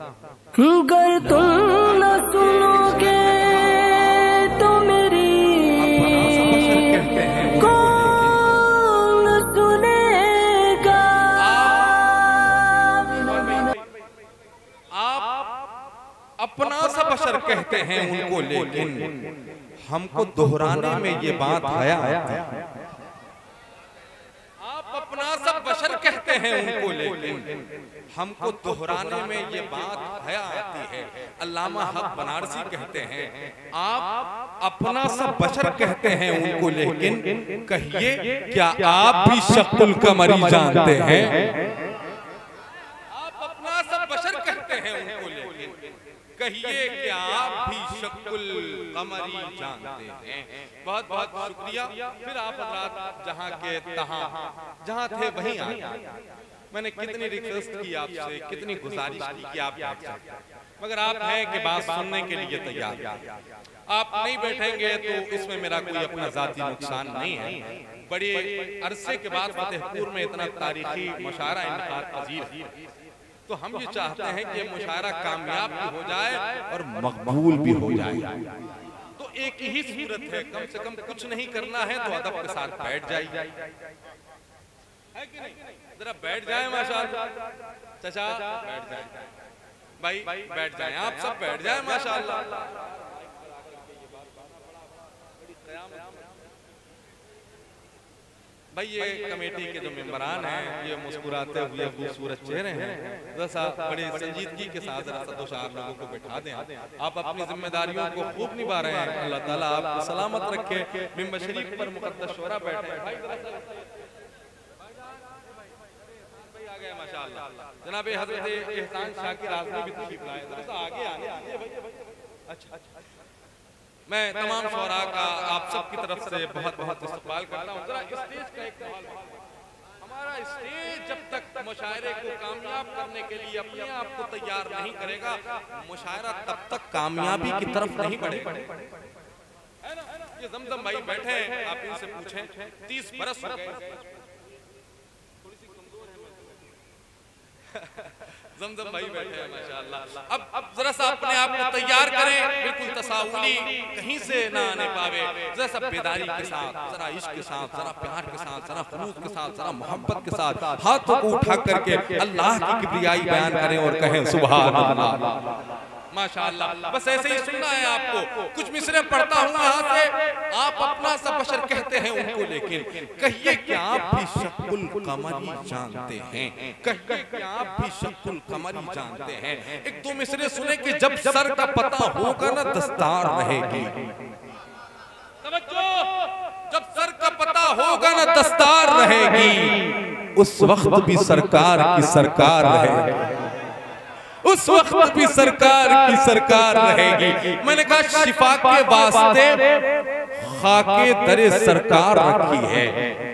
गर तुम न सुनोगे तो मेरी कौन सुनेगा। आप अपना सा बशर कहते हैं उनको, लेकिन हमको दोहराने में ये बात हया आती है। आप अपना सब बशर कहते हैं उनको, लेकिन हमको दोहराने में ये बात हया आती है। अल्लामा हक बनारसी कहते हैं, आप अपना सब बशर कहते हैं उनको, लेकिन कहिए क्या आप भी शक्ल कमरी जानते हैं। आप अपना सब बशर कहते हैं उनको, लेकिन कहिए क्या आप भी शक्ल कमरी जानते हैं। बहुत बहुत शुक्रिया। फिर आप हजरात जहाँ के तहाँ जहाँ थे वहीं आ गए। मैंने कितनी रिक्वेस्ट की आपसे, कितनी गुजारिश की कि आप बैठ जाएं, मगर आप हैं कि बात सुनने के लिए तैयार। आप नहीं बैठेंगे तो इसमें मेरा कोई अपना जाती नुकसान नहीं है। बड़े अरसे के बाद फतेहपुर में इतना तारीखी मुशायरा इनकार पजीर है, तो हम ये चाहते हैं कि मुशायरा कामयाब भी हो जाए और मकबूल भी हो जाए। तो एक ही सूरत है, कम से कम कुछ नहीं करना है तो अदब के साथ बैठ जाइए, है कि नहीं? जरा बैठ जाए माशाअल्लाह। चाचा बैठ जाए, भाई बैठ जाए, आप सब बैठ जाए माशाअल्लाह। भाई ये कमेटी के जो मेंबरान हैं, ये मुस्कुराते हुए खूबसूरत चेहरे हैं, जरा बड़े संजीदगी के साथ जरा दो चार लोगों को बैठा दें। आप अपनी जिम्मेदारियों को खूब निभा रहे हैं, अल्लाह ताला आपको सलामत रखे। मिंबर शरीफ पर मुकद्दस शोरा बैठे हैं। भाई आ गए माशाअल्लाह। जनाब हजरत एहसान शाकिर आज़मी भी तशरीफ लाए, जरा आगे आने। अच्छा, मैं तमाम शोरा का आप सब की तरफ से बहुत बहुत इस्तकबाल करता हूँ। जरा स्टेज का एक सवाल, हमारा स्टेज जब तक मुशायरे को कामयाब करने के लिए अपने आप को तैयार नहीं करेगा, मुशायरा तब तक कामयाबी की तरफ नहीं बढ़ेगा, है ना? ये जमजम भाई बैठे हैं, आप इनसे पूछें, 30 बरस हो गए। जमजम भाई बैठे हैं माशाअल्लाह। अब जरा सा अपने आप को तैयार करें, बिल्कुल तसाहुली कहीं से ना आने पावे। जरा सा बेदारी के साथ, जरा इश्क के साथ, जरा प्यार के साथ, जरा खुलूस के साथ, जरा मोहब्बत के साथ हाथों को उठा करके अल्लाह की किबरियाई बयान करें और कहें सुभान अल्लाह माशाअल्लाह। बस ऐसे ही सुनना है आपको। कुछ मिसरे पढ़ता हूँ यहाँ से। आप अपना सा बशर कहते हैं उनको, लेकिन कहिए क्या आप भी शक्ल कमरी जानते हैं। कहिए क्या आप भी शक्ल कमरी जानते हैं। एक दो मिसरे सुने कि जब सर का पता होगा ना दस्तार रहेगी। जब सर का पता होगा ना दस्तार रहेगी, उस वक्त भी सरकार की सरकार रहेगी, उस वक्त भी सरकार की सरकार रहेगी। मैंने कहा शिफा के वास्ते खाके दरे सरकार रखी है,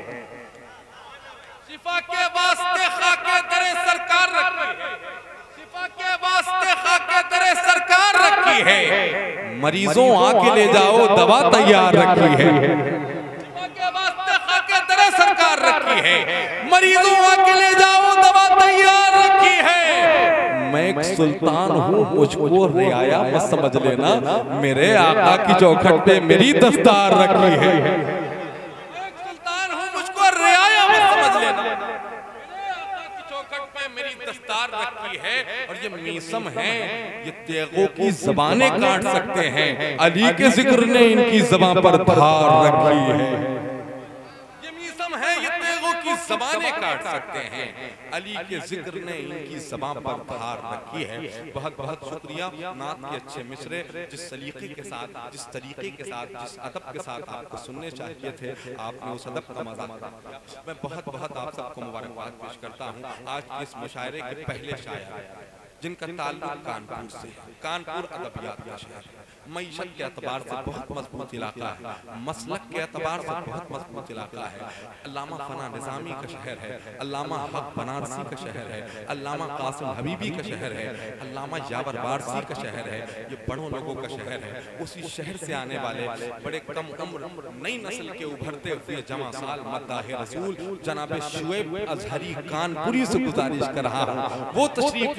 शिफा के वास्ते खाके दरे सरकार रखी है, शिफा के वास्ते खाके दरे सरकार रखी है। मरीजों आके ले जाओ दवा तैयार रखी है, शिफा के वास्ते खाके दरे सरकार रखी है। मरीजों आके ले जाओ दवा तैयार रखी है। मैं एक सुल्तान हूँ, मुझको रियाया मत समझ लेना, मेरे आका की चौखट पे मेरी दस्तार रखी है। एक सुल्तान हूँ, मुझको रियाया मत समझ लेना, मेरे आका की चौखट पे मेरी दस्तार रखी है। और ये मीसम है, ये तेगों की ज़बानें काट सकते हैं, अली के जिक्र ने इनकी ज़बान पर धार रखी है। ये मीसम है, ये तेगों की ज़बानें काट सकते हैं, अली के जिक्र ने इनकी ज़बान पर धार रखी है। बहुत बहुत शुक्रिया। नात के अच्छे मिसरे जिस सलीके के साथ, जिस तरीके के साथ, जिस अदब के साथ आपको सुनने चाहिए थे, आपने उस अदब का मजा लिया। मैं बहुत बहुत आप सबको मुबारकबाद पेश करता हूँ। आज इस मुशायरे के पहले शायर जिनका ताल्लुक कानपुर से, कानपुर अदबियात का शहर है, मईशत के एतबार से बहुत मजबूत इलाका है, मसलक के एतबार से बहुत मजबूत इलाका है। अल्लामा फना निज़ामी का शहर है, अल्लामा हक बनारसी का शहर है, अल्लामा कासिम हबीबी का शहर है, अल्लामा यावर बारसी का शहर है। ये बड़ों लोगों का शहर है। उसी शहर से आने वाले बड़े कम उम्र नई नस्ल के उभरते हुए जमा साल मद्दाह रसूल जनाब शुएब अजहरी कानपुरी से गुजारिश कर रहा हूँ, वो तशरीफ लाएं।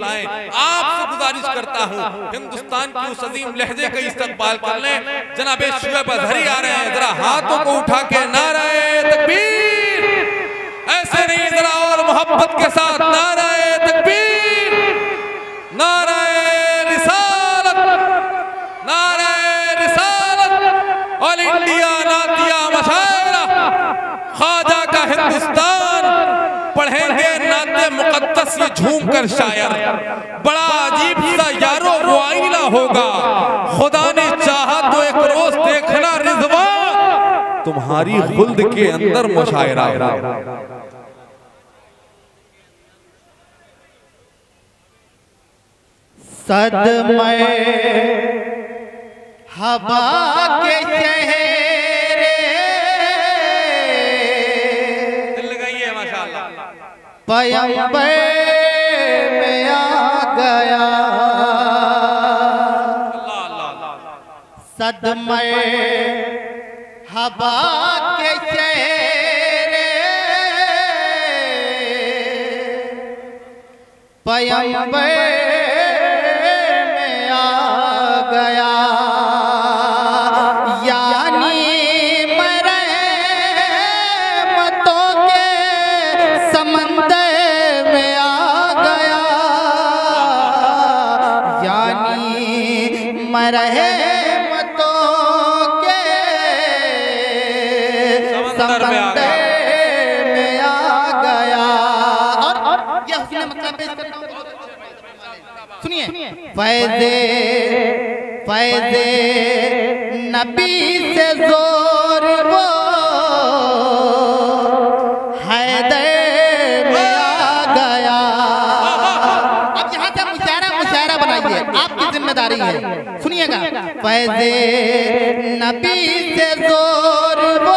आपसे गुजारिश करता हूँ हिंदुस्तान की उस अजीम लहजे का इस्तकबाल कर लें। जनाब शुएब अजहरी आ रहे हैं, जरा हाथों को उठा के नारे तकबीर, ऐसे नहीं जरा और मोहब्बत के साथ नारे तकबीर, नारे रिसालत, नारे रिसालत, ऑल इंडिया नातिया मशायरा, ख्वाजा का हिंदुस्तान, पढ़ेंगे नाते मुकद्दस ये झूम कर शायर, बड़ा अजीब सा यारो वो आईना होगा, खुदा ने चाहा तो एक रोज देखना रिजवा, तुम्हारी खुल्द के अंदर मुशायरा। सदमे हवा के चेहरे दिल लगाइए माशाअल्लाह, पैगंबर में आ गया, सदमे हवा के चेहरे पैगंबर में आ गया, यानी रहमतों के समंदर में आ गया, यानी रहमतों के समंदर में आ गया। और यह हुस्न मतलब पेश करता हूं, सुनिए, फैज़े फैज़े नबी से जोर वो हैदर में आ गया। अब यहाँ से मुशायरा बनाइए, आपकी जिम्मेदारी है, सुनिएगा। फैज़े नबी से जोर वो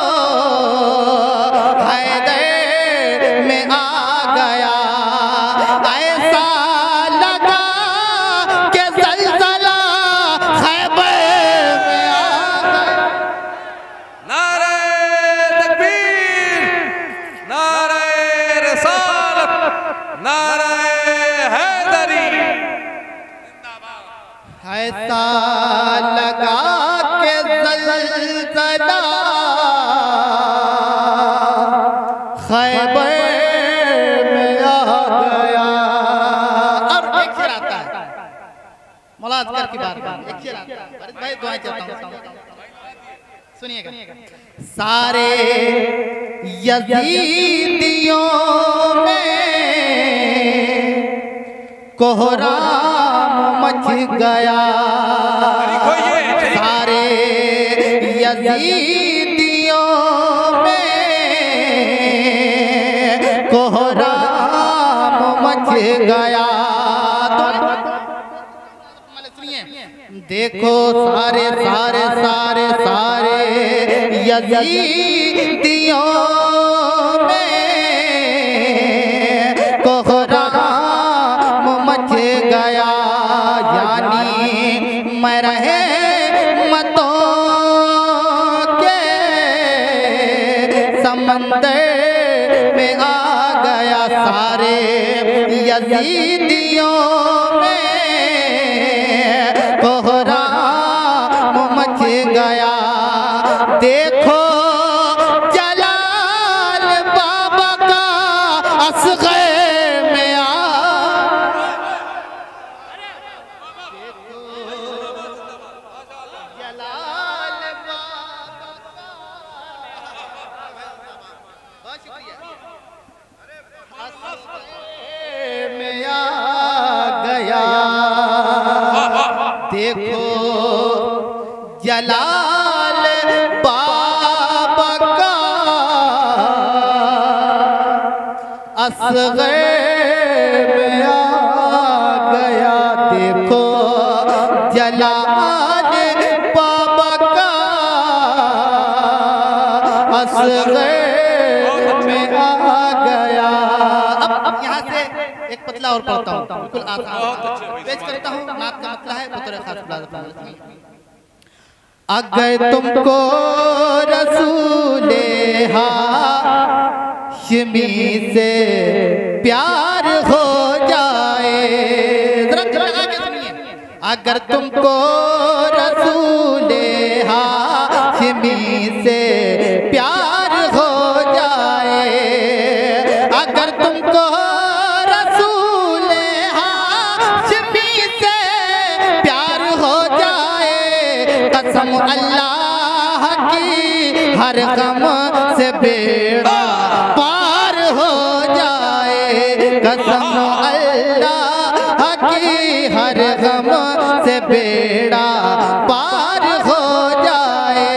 हैदर में आ गया, ऐसा लगा कि ज़लज़ला खैबर में आ गया। नारे तकबीर, नारे रिसालत, नारे हैदरी, ऐसा लगा कि ज़लज़ला खैबर में आ गया। और एक शेर आता है, मौला असगर की बात, एक शेर आता है, फारिद भाई दुआएं चाहता हूं, सुनिएगा। सारे यजीदियों में कोहराम मच गया, सारे यजीदियों में कोहराम मच गया। देखो सारे सारे सारे सारे यजीदियों में कोहराम मच गया, यानी मैं रहमतों के समंदर में आ गया, सारे यजीदियों में कोहराम मच गया। देखो जलाल बाबा का असग़र में आ, जलाल बाबा का, बहुत शुक्रिया, असग़र में आ गया। देखो जलाल बाबा का असग़र में आ गया, देखो जलाल बाबा का असग़र में आ गया। अब यहाँ से एक पतला और पढ़ता हूँ, बिल्कुल आसान पेश करता हूँ, नात का मतला है पुत्र खास। अगर तुमको रसूले हाशिमी से प्यार हो जाए, अगर तुमको रसूले हाशिमी से प्यार हो जाए, अगर तुमको रसूले हाशिमी से प्यार हो जाए, कसम अल्लाह की हर गम से बेड़ा पार हो जाए, कसम अल्लाह की हर गम से बेड़ा पार हो जाए।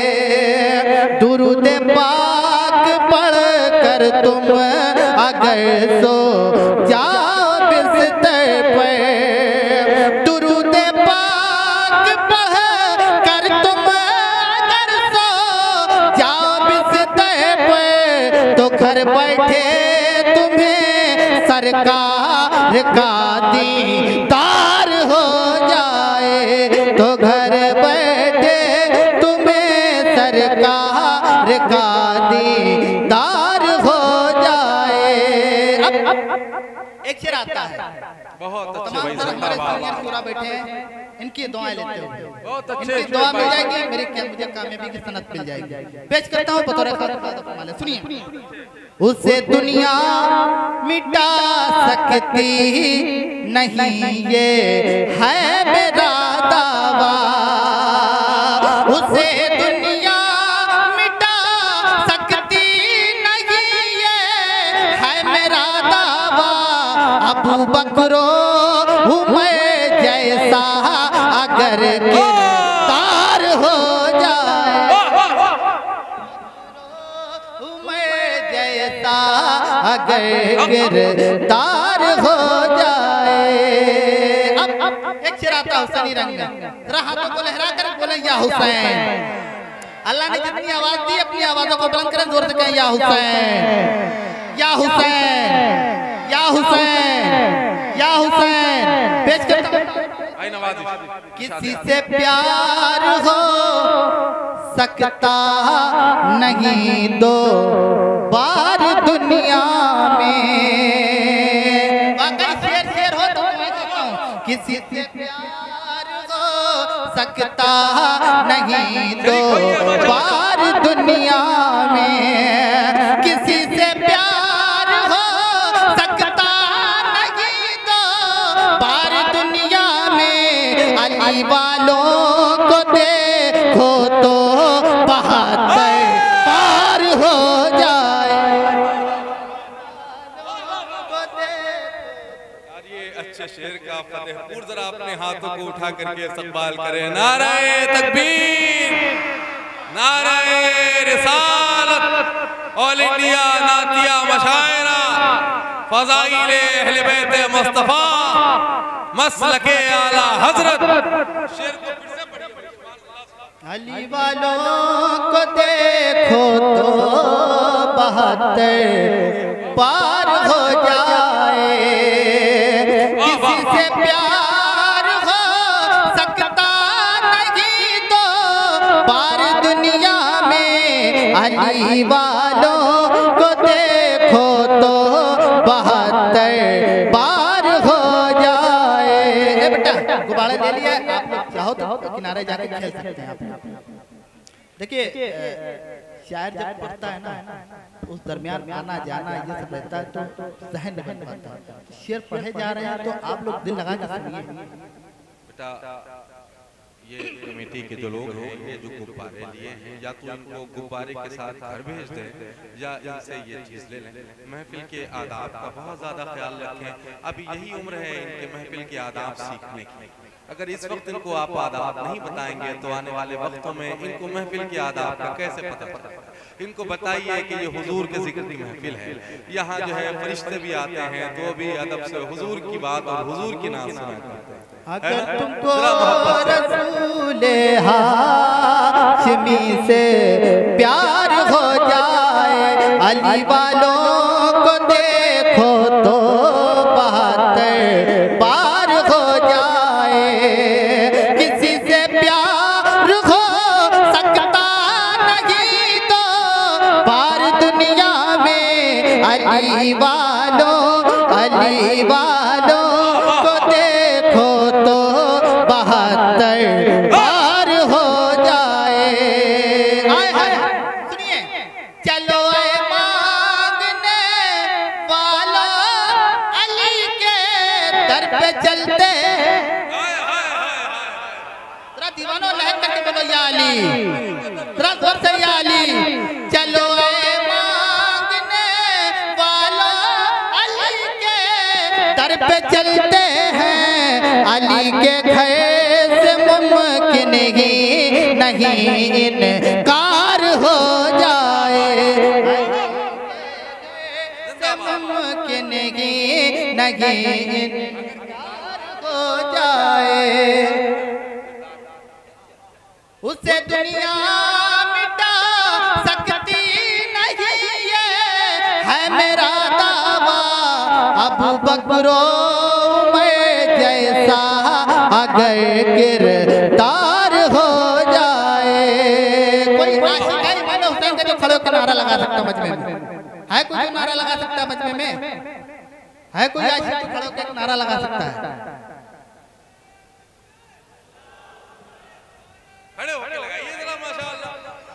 दुरूद पाक पढ़ कर तुम अगर सो जाओ बिस्तर पर, दुरूद पाक पढ़ कर तुम अगर सो जाओ बिस्तर पर, तो घर बैठे तुम्हें सरकार का दीदार हो जाए, तो घर बैठे तुम्हें सरकार का दीदार हो जाए। अब एक शेर आता है, बहुत अच्छे तमाम भाई तरह हमारे साहब, सीनियर पूरा बैठे हैं, इनकी दुआएं लेते हो, बहुत अच्छे इनकी दुआ मिल जाएगी, मेरी क्या मुझे कामयाबी की सनत मिल जाएगी। पेश करता हूँ बतौर खातिर, सुनिए। उसे दुनिया मिटा सकती नहीं ये है मेरा दावा, उसे दुनिया मिटा सकती नहीं ये है मेरा दावा। अबू बकरो उमर जैसा अगर गिरफ्तार हो जाए, उमर जैसा अगर गिरफ्तार हो जाए। अब एक शेर आता हुसैनी रंग में, जरा हाथों को लहरा कर बोले या हुसैन। अल्लाह ने जितनी आवाज दी अपनी आवाजों को बुलंद करें, जोर से कहें या हुसैन, या हुसैन, या हुसैन, या हुसैन। पेश करता हूं, किसी से प्यार हो सकता नहीं दो बार दुनिया में, वाकई शेर शेर हो तो मैं कहता हूं, किसी से प्यार हो सकता नहीं दो बार दुनिया में, किसी से प्यार हो सकता नहीं दो बार दुनिया में। अली वालों को देखो तो बहादुर पार हो जाए। ये अच्छे शेर का फतेहपुर जरा अपने हाथों को उठा करके इस्तकबाल करें। नाराए तकबीर, नाराए रिसालत, ऑल इंडिया नातिया मशायरा, फज़ाइले अहले बैत मुस्तफा, मसलके आला हजरत। शेर को फिर से पढ़िए। अली वालों को देखो तो बहादुर पार हो जाए, किसी से प्यार हो सकता नहीं तो बार दुनिया में। अली वालों को देखो तो बहादुर पार हो जाए। ए बेटा गुब्बारे ले लिया, आप लोग चाहो तो किनारे जाके खेल सकते हैं आप। देखिए शायर जब पढ़ता है ना, उस दरमियान आना जाना ये सब रहता है तो सहन नहीं बन पाता। शेर पढ़े जा रहे हैं तो आप लोग दिल लगा के सुनिए। बेटा ये कमेटी के जो लोग हैं, ये जो गुब्बारे लिए हैं, या तो इनको गुब्बारे के साथ घर भेज दें या इनसे ये चीज़ ले लें। महफिल के आदाब का बहुत ज़्यादा ख्याल रखें। अभी यही उम्र है इनके महफिल के आदाब सीखने की। अगर इस वक्त इनको आप आदाब नहीं बताएंगे तो आने वाले वक्तों में इनको महफिल के आदाब का कैसे पता चलेगा। इनको बताइए कि ये हुजूर के जिक्र की महफिल है, यहाँ जो है फरिश्ते भी आते हैं तो भी अदब से हुजूर की बात और हुजूर की नाम सुना करते हैं। अगर तुमको रसूले हाशिमी से प्यार हो जाए, अली वालों को देखो तो बहादुर पार हो जाए। किसी से प्यार हो सकता नहीं तो पार दुनिया में। अली वालों को देखो तो याली, जोर से याली। चलो ए मांगने वालों अली के दर पे चलते हैं, अली के घर से मुमकिन ही नहीं इनकार हो जाए, मुमकिन ही नहीं इनकार हो जाए। उसे दुनिया मिटा सकती नहीं है मेरा दावा, अबू बकरो मैं जैसा अगर गिरफ्तार हो जाए। कोई आशिक है इमाम हुसैन के जो खड़े होकर नारा लगा सकता मजमे में? है कोई जो नारा लगा सकता है मजमे में? है कोई आशिक जो खड़े होकर नारा लगा सकता है? खड़े होके लगाइए जरा माशाअल्लाह।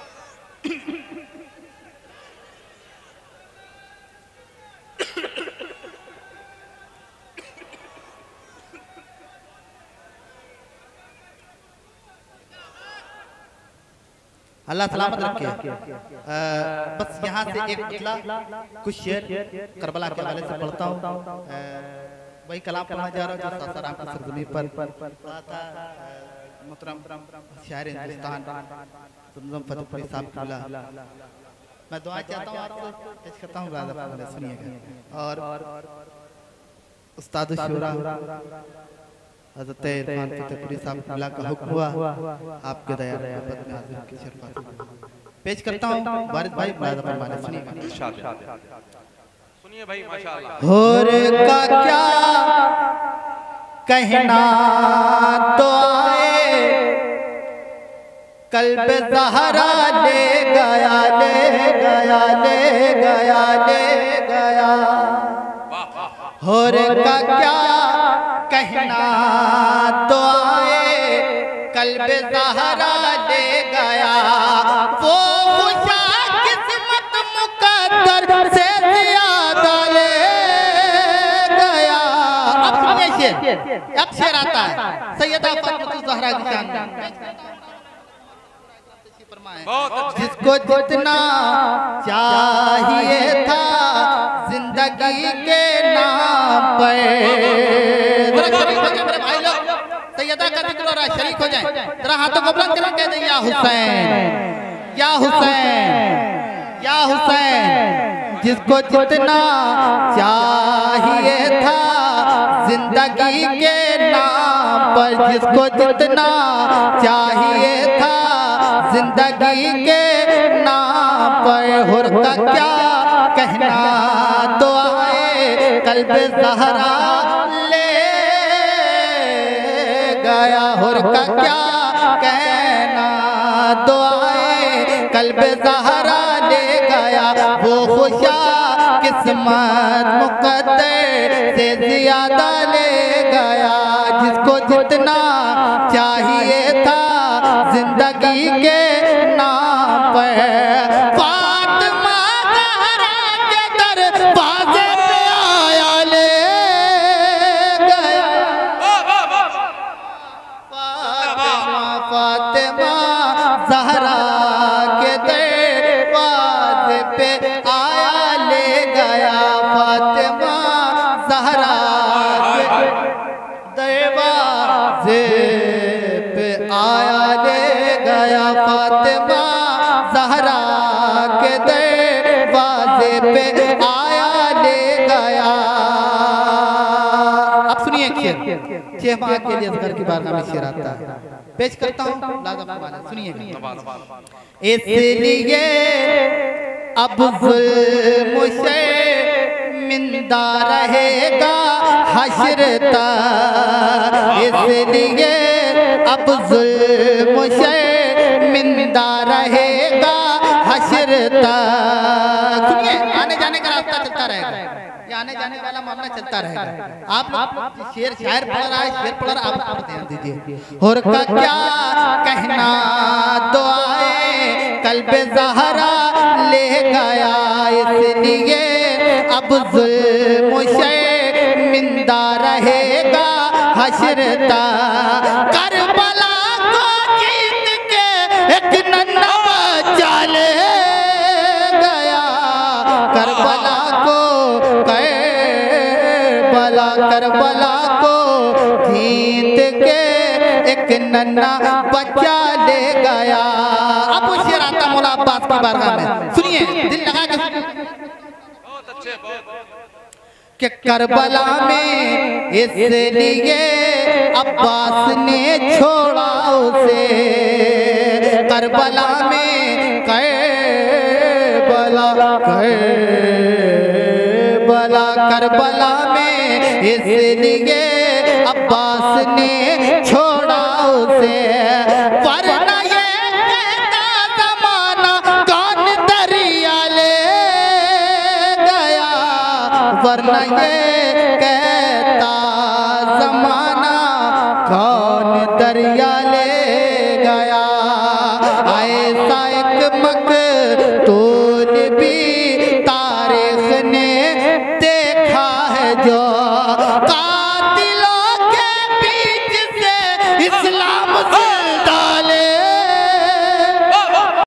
अल्लाह सलामत रखे। बस यहाँ से एक मतला कुछ शेर करबला के हवाले से पढ़ता हूँ। वही कलाम पढ़ना जा रहा हूँ जो सासाराम की सरजमी पर पढ़ा था मुहतरम शायर हिंदुस्तान ज़मज़म फतेहपुरी साहब किबला। मैं दुआ चाहता हूँ आपसे, पेश करता हूँ राजा सुनिएगा। और उस्ताद शुरा हज़रत इरफान फतेहपुरी साहब किबला का हुक्म हुआ आपके दया मोहब्बत में हाजिर की शर्फात पेश करता हूँ। वारिद भाई राजा फरमाने सुनिएगा। सुनिए भाई माशाअल्लाह। होर का क्या कहना तो आए, कल्ब ज़हरा ले गया, ले गया, ले गया, ले गया। होर का क्या कहना तो आए, कल्ब ज़हरा ले गया। वो खुशा किस्मत मुकद्दर से ज़्यादा ले गया। अब सुनिए शेर, अब शेर आता है सैयदा फातिमा ज़हरा की शान में। जिसको जितना चाहिए था जिंदगी के नाम पर, मेरे भाई लोग सैयदा का जिक्र हो रहा है, शरीक हो जाए जरा हाथों को बुलंद करके कह दे या हुसैन, या हुसैन, या हुसैन। जिसको जितना चाहिए था जिंदगी के नाम पर, जिसको जितना चाहिए था जिंदगी के नाम पर। हुर का क्या कहना तो आए, कल्ब ज़हरा ले गया। हुर का क्या कहना तो आए, कल्ब ज़हरा ले गया। वो खुशा किस्मत मुकद्दर से ज़्यादा ले गया। जिसको जितना चाहिए था जिंदगी के नाम पर, फातिमा ज़हरा के दरवाज़े पे आया ले गया। फातिमा, फातिमा ज़हरा के दरवाज़े पे आया ले गया। फातिमा ज़हरा के दरवाज़े पे आया ले गया। फातिमा ज़हरा के दरवाज़े पे आया ले गया। अब सुनिए शेर, छह माह के लिए असगर की बारगाह में शेर आता है, पेश करता हूँ लाजवाब। सुनिएगा। इसलिए अब जुल्म शर्मिंदा रहेगा हश्र तक। इसलिए अब जुल्म शर्मिंदा रहेगा हश्र तक। सुनिए, आने जाने का रास्ता चलता रहेगा, ये आने जाने वाला मामला चलता रहेगा। आप शेर शायर पढ़ रहा है, शेर पढ़ रहा, आप ध्यान दीजिए। हुर का क्या कहना तो आए, कल्ब ज़हरा ले गया। इसलिए अब जुल्म शर्मिंदा रहेगा हश्र तक। करबला को जीत के करबला को जीत के एक नन्हा बच्चा ले गया। अब वो शेर आता मौला अब्बास की बारगाह में, सुनिए दिल लगा के बहुत अच्छे कि करबला में इसलिए अब्बास ने छोड़ा उसे, करबला में करबला में इसलिए अब्बास ने छोड़ा उसे, वरना ये कहता ज़माना कौन दरिया ले गया, वरना ये कहता ज़माना कौन दरिया ले गया। ऐसा एक मकतूल भी तारीख ने देखा है जो